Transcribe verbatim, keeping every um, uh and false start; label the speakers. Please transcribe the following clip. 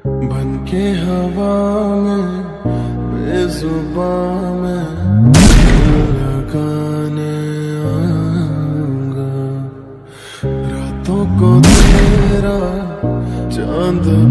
Speaker 1: बन के हवा में बेजुबां में लगाने आऊंगा रातों को तेरा चांद।